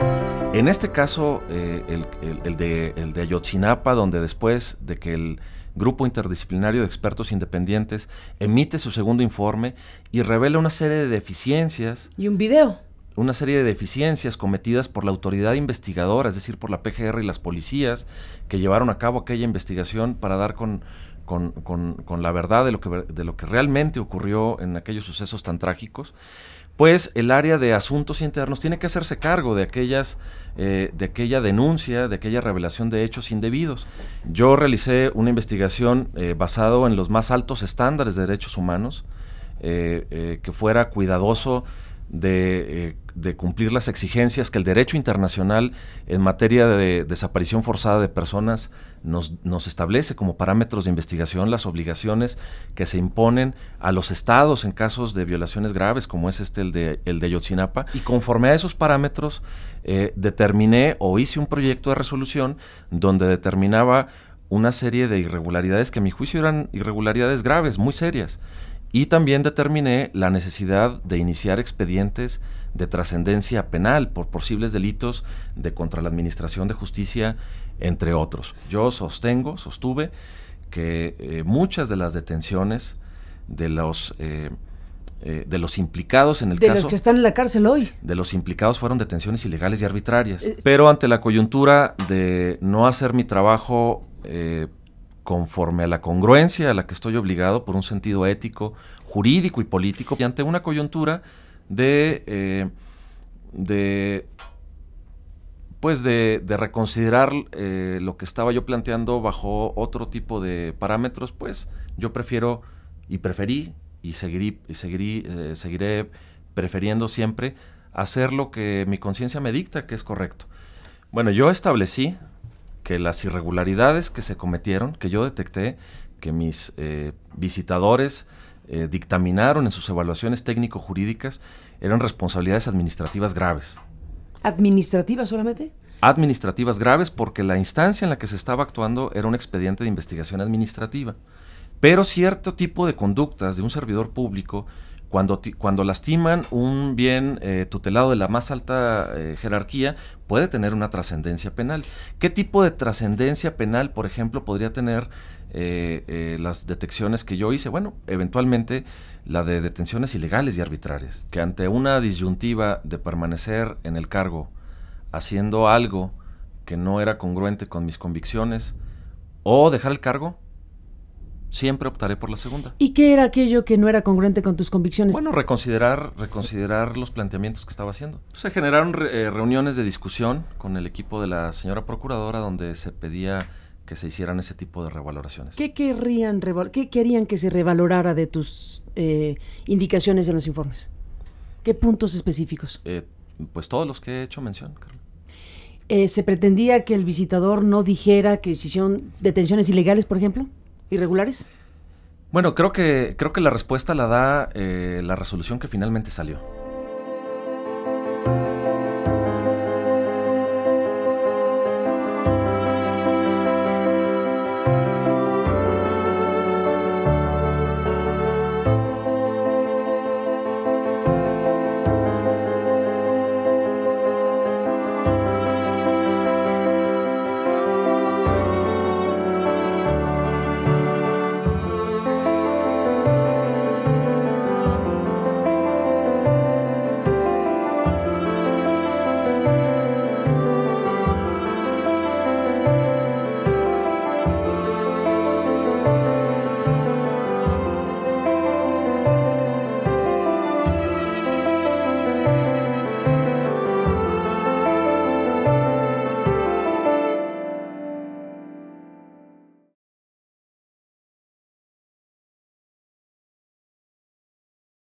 En este caso, el de Ayotzinapa, donde después de que el Grupo Interdisciplinario de Expertos Independientes emite su segundo informe y revela una serie de deficiencias. Y un video. Una serie de deficiencias cometidas por la autoridad investigadora, es decir, por la PGR y las policías que llevaron a cabo aquella investigación para dar con la verdad de lo que realmente ocurrió en aquellos sucesos tan trágicos. Pues el área de asuntos internos tiene que hacerse cargo de aquella denuncia, de aquella revelación de hechos indebidos. Yo realicé una investigación basado en los más altos estándares de derechos humanos, que fuera cuidadoso de cumplir las exigencias que el derecho internacional en materia de desaparición forzada de personas nos establece como parámetros de investigación, las obligaciones que se imponen a los estados en casos de violaciones graves, como es el de Ayotzinapa, y conforme a esos parámetros determiné o hice un proyecto de resolución donde determinaba una serie de irregularidades que a mi juicio eran irregularidades graves, muy serias. Y también determiné la necesidad de iniciar expedientes de trascendencia penal por posibles delitos contra la administración de justicia, entre otros. Yo sostuve que muchas de las detenciones de los implicados en el caso... De los que están en la cárcel hoy. De los implicados fueron detenciones ilegales y arbitrarias. Pero ante la coyuntura de no hacer mi trabajo conforme a la congruencia a la que estoy obligado por un sentido ético, jurídico y político, y ante una coyuntura de reconsiderar lo que estaba yo planteando bajo otro tipo de parámetros, pues yo preferí y seguiré prefiriendo siempre hacer lo que mi conciencia me dicta que es correcto. Bueno, yo establecí que las irregularidades que se cometieron, que yo detecté, que mis visitadores dictaminaron en sus evaluaciones técnico-jurídicas, eran responsabilidades administrativas graves. ¿Administrativas solamente? Administrativas graves, porque la instancia en la que se estaba actuando era un expediente de investigación administrativa. Pero cierto tipo de conductas de un servidor público, cuando lastiman un bien tutelado de la más alta jerarquía, puede tener una trascendencia penal. ¿Qué tipo de trascendencia penal, por ejemplo, podría tener las detecciones que yo hice? Bueno, eventualmente la de detenciones ilegales y arbitrarias, que ante una disyuntiva de permanecer en el cargo haciendo algo que no era congruente con mis convicciones o dejar el cargo, siempre optaré por la segunda. ¿Y qué era aquello que no era congruente con tus convicciones? Bueno, reconsiderar los planteamientos que estaba haciendo. Se generaron reuniones de discusión con el equipo de la señora procuradora donde se pedía que se hicieran ese tipo de revaloraciones. ¿Qué querían que se revalorara de tus indicaciones en los informes? ¿Qué puntos específicos? Pues todos los que he hecho mención, Carlos. ¿Se pretendía que el visitador no dijera que se hicieron detenciones ilegales, por ejemplo? ¿Irregulares? Bueno, creo que la respuesta la da la resolución que finalmente salió.